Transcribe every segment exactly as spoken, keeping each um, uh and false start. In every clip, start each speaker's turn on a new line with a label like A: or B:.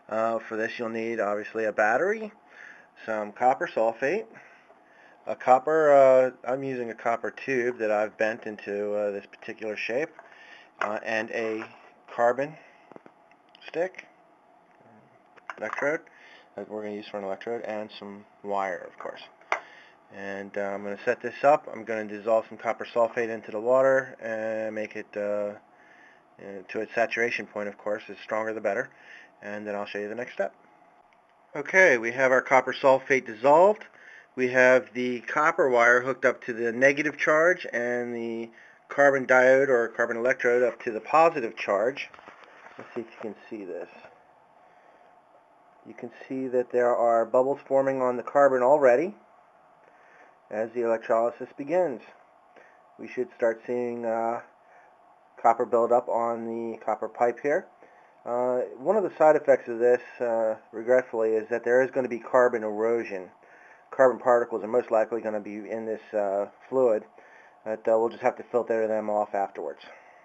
A: Uh, for this you'll need obviously a battery, some copper sulfate, a copper, uh, I'm using a copper tube that I've bent into uh, this particular shape, uh, and a carbon stick, electrode, that we're going to use for an electrode, and some wire, of course. And uh, I'm going to set this up. I'm going to dissolve some copper sulfate into the water and make it uh, to its saturation point, of course. The stronger the better. And then I'll show you the next step. Okay, we have our copper sulfate dissolved. We have the copper wire hooked up to the negative charge and the carbon diode or carbon electrode up to the positive charge. Let's see if you can see this. You can see that there are bubbles forming on the carbon already as the electrolysis begins. We should start seeing uh, copper build up on the copper pipe here. Uh, one of the side effects of this, uh, regretfully, is that there is going to be carbon erosion. Carbon particles are most likely going to be in this uh, fluid, but uh, we'll just have to filter them off afterwards.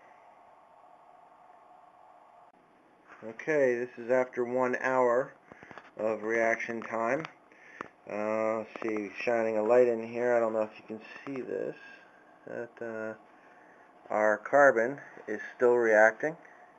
A: Okay, this is after one hour of reaction time. Uh, let's see, shining a light in here. I don't know if you can see this. That uh, our carbon is still reacting.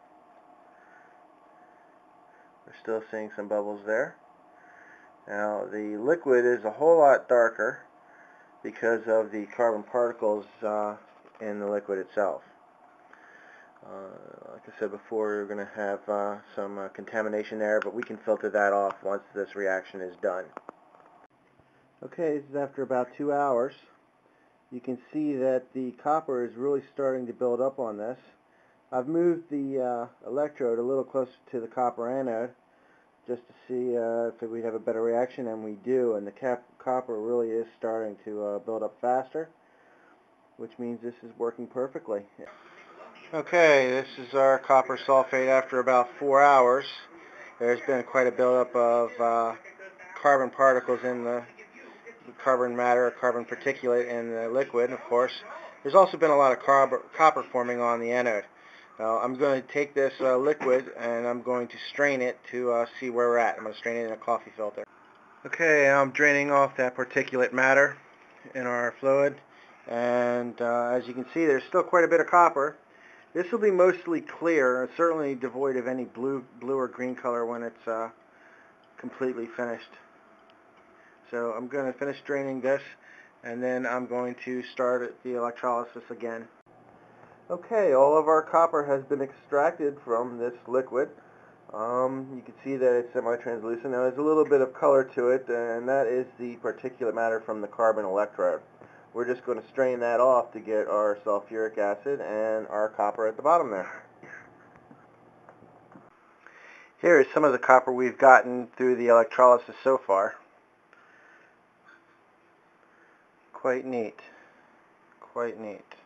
A: We're still seeing some bubbles there. Now the liquid is a whole lot darker because of the carbon particles uh, in the liquid itself. Uh, like I said before, we're going to have uh, some uh, contamination there, but we can filter that off once this reaction is done. Okay, this is after about two hours. You can see that the copper is really starting to build up on this. I've moved the uh, electrode a little closer to the copper anode just to see uh, if we'd have a better reaction, and we do, and the cap copper really is starting to uh, build up faster, which means this is working perfectly. Okay, this is our copper sulfate after about four hours. There's been quite a buildup of uh, carbon particles in the carbon matter, or carbon particulate in the liquid, of course. There's also been a lot of copper, copper forming on the anode. Now, I'm going to take this uh, liquid and I'm going to strain it to uh, see where we're at. I'm going to strain it in a coffee filter. Okay, I'm draining off that particulate matter in our fluid, and uh, as you can see, there's still quite a bit of copper. This will be mostly clear, certainly devoid of any blue, blue or green color when it's uh, completely finished. So I'm going to finish draining this, and then I'm going to start the electrolysis again. Okay, all of our copper has been extracted from this liquid. Um, you can see that it's semi-translucent. Now there's a little bit of color to it, and that is the particulate matter from the carbon electrode. We're just going to strain that off to get our sulfuric acid and our copper at the bottom there. Here is some of the copper we've gotten through the electrolysis so far. Quite neat. Quite neat.